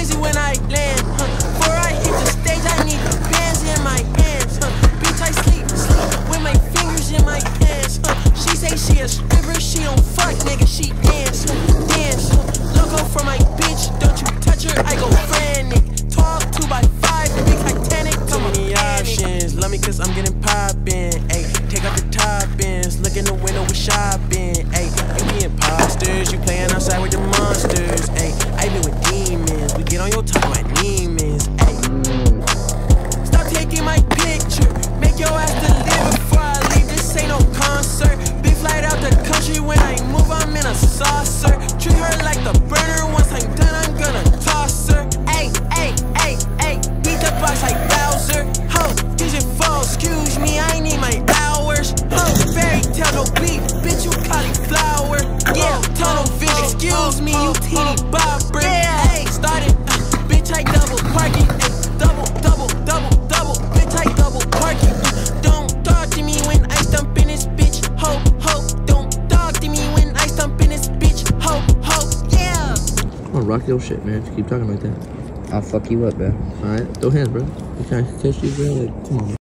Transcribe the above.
crazy when I land, before I hit the stage, I need the bands in my hands, bitch, I sleep with my fingers in my pants, she say she a stripper, she don't fuck, nigga, she dance, logo for my bitch, don't you touch her, I go frantic, talk 2x5, big Titanic, too many options, love me cause I'm getting poppin', ayy, take off the toppings, look in the window, we shopping, ayy, you be imposters, you playin' outside with the monsters, ayy, I been with demons, we get on your top, my demons, ayy, stop taking my picture, make your ass deliver before I leave, this ain't no concert, big flight out the country, when I move, I'm in a saucer, treat her like the burner, once I'm done, I'm gonna toss her, ayy, beat the box like Bowser, ho, DJ fall, excuse me, I need my hours, ho, fairy tale, no beef, bitch, you cauliflower, yeah, tunnel vision, excuse me, you teeny bopper, ayy, started, bitch, I double parking, double, bitch, I double parking, don't talk to me when I stump in this bitch, ho, don't talk to me when I stump in this bitch, ho, yeah. Come on, rock your shit, man. Just keep talking like that. I'll fuck you up, man. Alright? Throw hands, bro. You can't catch you, bro. Like, come on, man.